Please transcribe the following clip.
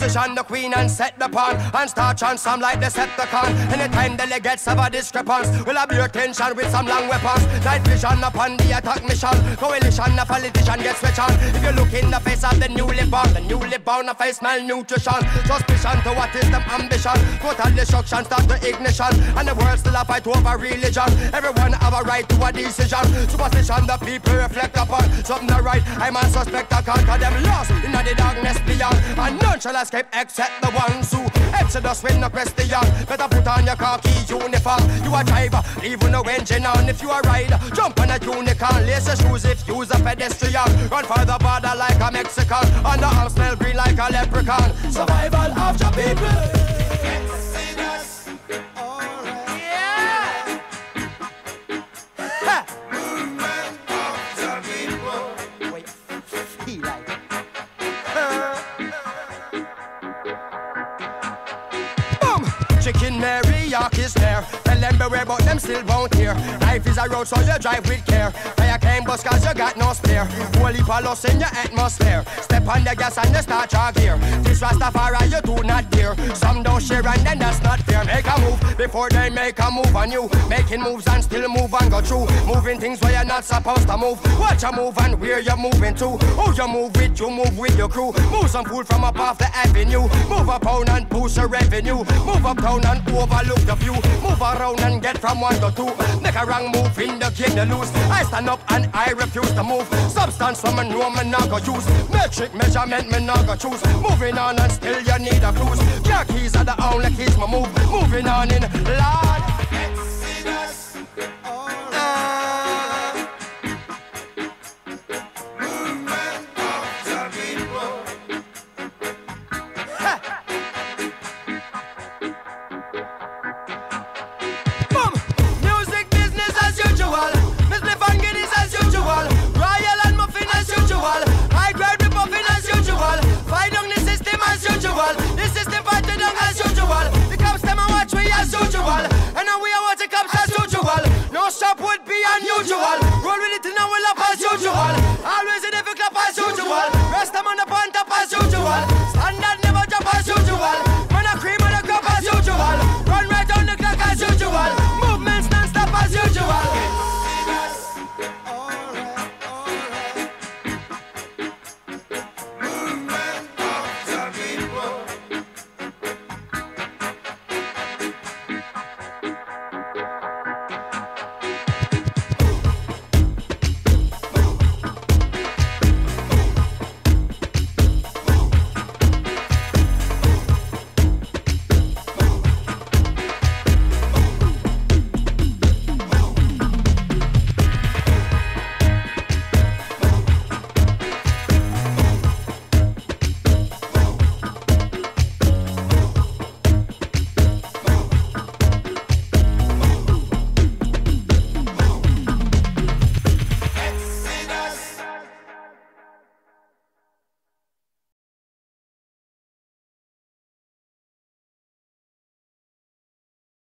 vision the queen and set the pawn and start on some like Decepticon. Anytime delegates have a discrepancy, we'll have your attention with some long weapons. Night vision upon the attack mission. Coalition, a politician gets switch on. If you look in the face of the newly born a face malnutrition. Suspicion to what is them ambition. Total destruction, start the ignition. And the world still a fight over religion. Everyone have a right to a decision. Superstition the people reflect upon. Something not right, I man suspect I conquer them lost in the darkness beyond. And none shall escape except the ones who exodus with no question. Better put on your khaki uniform. You a driver, leave with no engine on. If you a rider, jump on a unicorn. Lace your shoes if you's a pedestrian. Run for the border like a Mexican. And the arm smell green like a leprechaun. Survival of the people. Exodus. Alright. Yeah. Ha. Movement of the people. Wait, feel like Chicken Marriott is there. Tell them beware but them still won't hear. Life is a road so you drive with care. Fire came bust cause you got no spare. Holy palos in your atmosphere. Step on the gas and you start your gear. This Rastafari you do not dare. Some don't share and then that's not fair. Make a move before they make a move on you. Making moves and still move and go through. Moving things where you're not supposed to move. Watch you move and where you're moving to. Who you move with your crew. Move some food from up off the avenue. Move up down and boost your revenue. Move up down and overlook the view. Move around and get from 1 to 2. Make a wrong move in the game you lose. I stand up and I refuse to move. Substance from a know me not go use. Metric measurement me not go choose. Moving on and still you need a cruise. Your keys are the only keys me move. Moving on in Lord Exodus. The system fighting down as usual. The cops them and watch we as usual. And now we are watching cops as usual. No stop would be unusual. Roll with it and now we'll up as usual. Always in every clap as usual. Rest them on the point up as usual.